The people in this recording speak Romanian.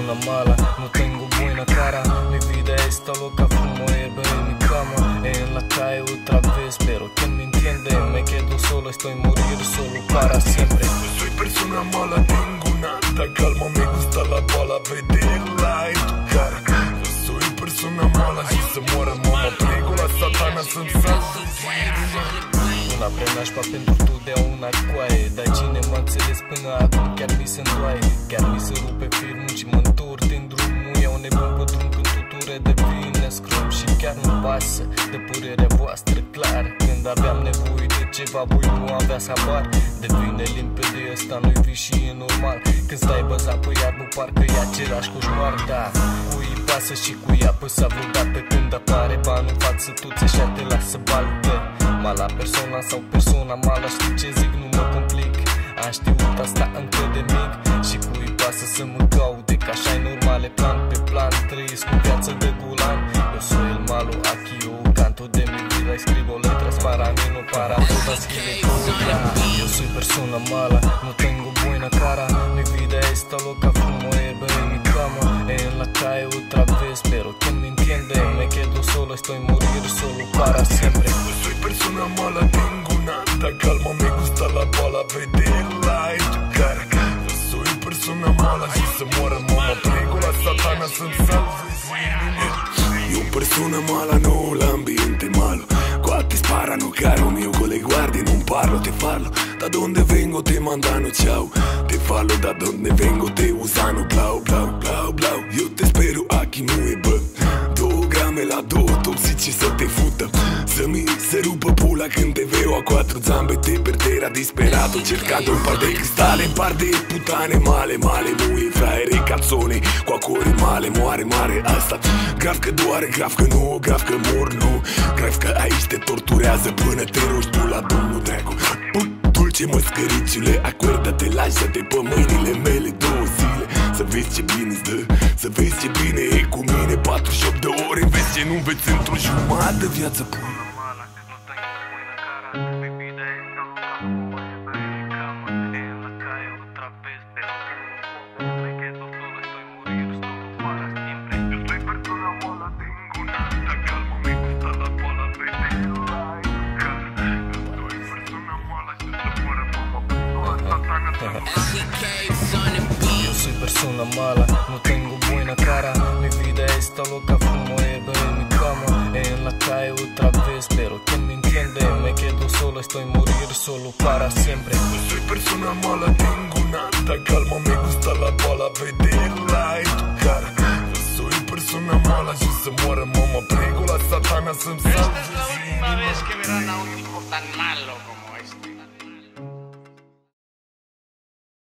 persona mala, no tengo buena cara. Mi vida está loca, fumo hierba en mi cama, en la calle otra vez, pero ¿quién me entiende? Me quedo solo, estoy morir solo para siempre. No soy persona mala, tengo nada calma, me gusta la bala, verla en tu cara. No soy persona mala, si se muere mama, prego la satana să-mi salve. Una pe nașpa pentru totdeauna coaie, dar cine m-a înțeles până acum chiar mi se îndoaie. Chiar mi se rupe firmul și mă întorc din drum. Nu iau nebun pe drum când totul redevine scrum. Și chiar nu pasă de părerea voastră clar. Când aveam nevoie de ceva, voi nu aveați habar. Devine limpede, ăsta nu-i vis și e normal. Când stai băzat pe iarbă, parcă e același coșmar. Da, cui pasă și cui a păsat vreodată când apare banul în față, toți ăștia te lasă baltă. Mala persoana sau persoana mala, știi ce zic, nu mă complic. Am știut asta încă de mic. Și cui pasă să mă caude, că așa-i normale, plan pe plan. Trăiesc cu viață de gulan. Eu soy el malo, aquí yo canto de mi vida, escribo letras para mí, no para todas que le cobran. Yo soy persona mala, no tengo buena cara. Mi vida está loca, fumo hierba en mi cama, en la calle otra vez, pero ¿quién me entiende? Me quedo solo, estoy morir solo para siempre. No soy persona mala, tengo nada calma, me gusta la bala, verla en tu cara. No soy persona mala, si se muere mama, prego la satana să-mi salve. Io persona mala, no, l'ambiente malo. Qua ti sparano caro mio, con le guardie non parlo, te fallo. Da donde vengo te mandano ciao. Te fallo da donde vengo te usano blau, blau, blau, blau. Io te spero aquí nu e bă. 2 grame la 2, toxici să te fută. Să mi se rupă pula când te veo a 4 zambe. Te perdera disperato cercando un par de cristale, un par de putane male, male. Muie fraiere cazzone, qua cuore male, moare mare asta. Grav că doare, grav că nu, grav că mor, nu. Grav că aici te torturează până te rogi tu la Domnul Dracu. Dulce măscăriciule, acuerda-te, lasă-te pe mâinile mele 2 zile. Să vezi ce bine-ți dă, să vezi ce bine e cu mine. 48 de ore, vezi ce nu înveți într-o jumătate viață bună. Yo soy persona mala, no tengo buena cara. Mi vida está loca, fumo hierba en mi cama, en la calle otra vez, pero ¿quién me entiende? Me quedo solo, estoy morir solo para siempre. No soy persona mala, tengo nada calma, me gusta la bala, verla en tu cara. No soy persona mala, si se muere mama, prego la satana să-mi salve. Es la última vez que verán a un tipo tan malo como